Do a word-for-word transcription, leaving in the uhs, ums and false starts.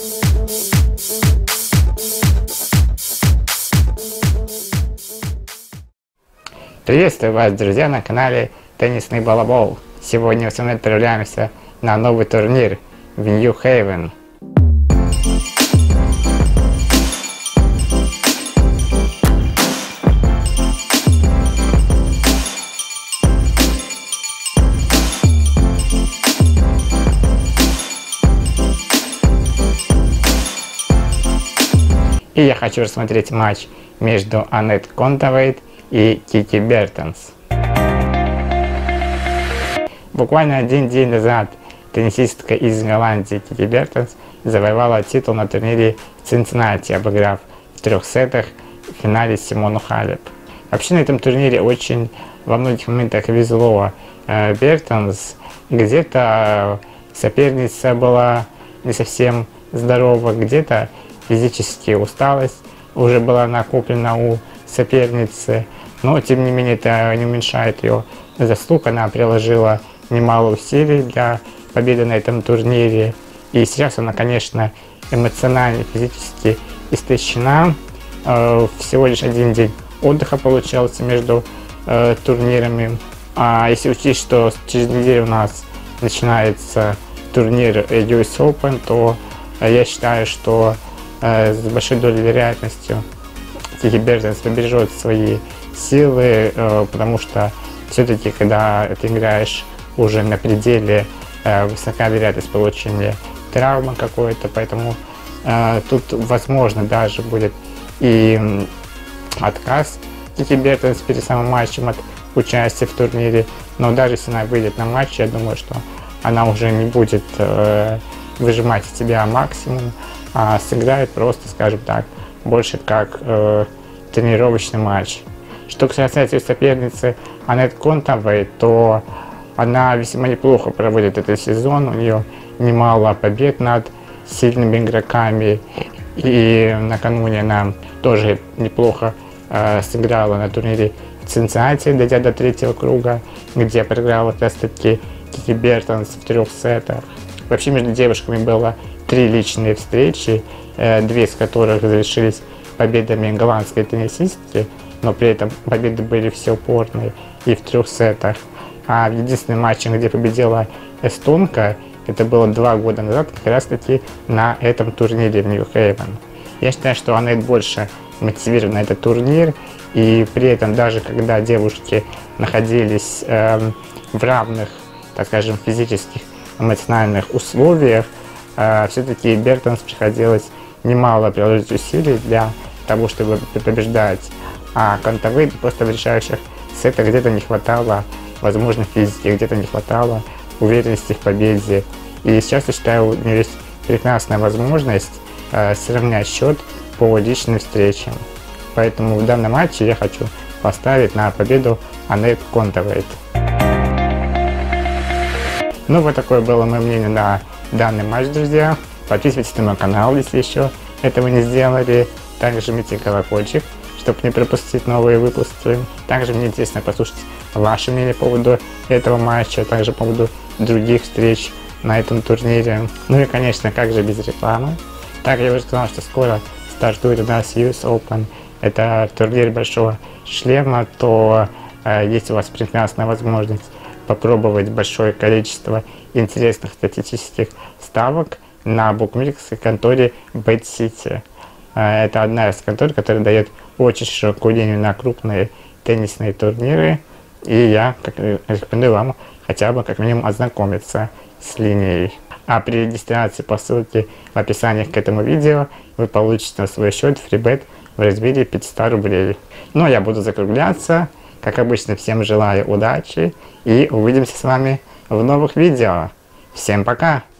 Приветствую вас, друзья, на канале Теннисный Балабол. Сегодня мы с вами отправляемся на новый турнир в Нью-Хейвен. И я хочу рассмотреть матч между Аннет Контавейт и Кики Бертонс. Буквально один день назад теннисистка из Голландии Кики Бертонс завоевала титул на турнире в Цинциннати, обыграв в трех сетах в финале Симону Халеп. Вообще на этом турнире очень во многих моментах везло э, Бертонс. Где-то соперница была не совсем здорова, где-то физически усталость уже была накоплена у соперницы, но тем не менее это не уменьшает ее заслуг. Она приложила немало усилий для победы на этом турнире, и сейчас она, конечно, эмоционально, физически истощена. Всего лишь один день отдыха получался между э, турнирами. А если учесть, что через неделю у нас начинается турнир ю эс Open, то э, я считаю, что э, с большой долей вероятностью Кики Бертонс побережет свои силы, э, потому что все-таки, когда ты играешь уже на пределе, э, высока вероятность получения травмы какой-то, поэтому э, тут возможно даже будет и э, отказ Кики Бертонс перед самым матчем от участия в турнире, но даже если она выйдет на матч, я думаю, что она уже не будет э, выжимать из себя максимум, а сыграет просто, скажем так, больше как э, тренировочный матч. Что касается соперницы Аннет Контавейт, то она весьма неплохо проводит этот сезон, у нее немало побед над сильными игроками, и накануне она тоже неплохо э, сыграла на турнире в Цинциннати, дойдя до третьего круга, где проиграла как раз таки Кики Бертонс в трех сетах. Вообще между девушками было три личные встречи, э, две из которых завершились победами голландской теннисистки, но при этом победы были все упорные и в трех сетах. А в единственном матче, где победила эстонка, это было два года назад, как раз таки на этом турнире в Нью-Хейвен. Я считаю, что Аннет больше мотивирована на этот турнир, и при этом даже когда девушки находились э, в равных, так скажем, физических, эмоциональных условиях, э, все-таки Бертонс приходилось немало приложить усилий для того, чтобы побеждать, а Контавейт просто в решающих сетах где-то не хватало, возможно, физики, где-то не хватало уверенности в победе. И сейчас, я считаю, у нее есть прекрасная возможность э, сравнять счет по личным встречам. Поэтому в данном матче я хочу поставить на победу Аннет Контавейт. Ну вот такое было мое мнение на данный матч, друзья. Подписывайтесь на мой канал, если еще этого не сделали. Также жмите колокольчик, чтобы не пропустить новые выпуски. Также мне интересно послушать ваше мнение по поводу этого матча, также по поводу других встреч на этом турнире. Ну и, конечно, как же без рекламы. Так, я уже сказал, что скоро стартует у нас ю эс Open. Это турнир большого шлема, то э, есть у вас прекрасная возможность попробовать большое количество интересных статистических ставок на букмекерской конторе BetCity. Э, это одна из контор, которая дает очень широкую линию на крупные теннисные турниры. И я как, рекомендую вам хотя бы как минимум ознакомиться с линией. А при регистрации по ссылке в описании к этому видео вы получите на свой счет фрибет в размере пятьсот рублей. Ну а я буду закругляться. Как обычно, всем желаю удачи и увидимся с вами в новых видео. Всем пока!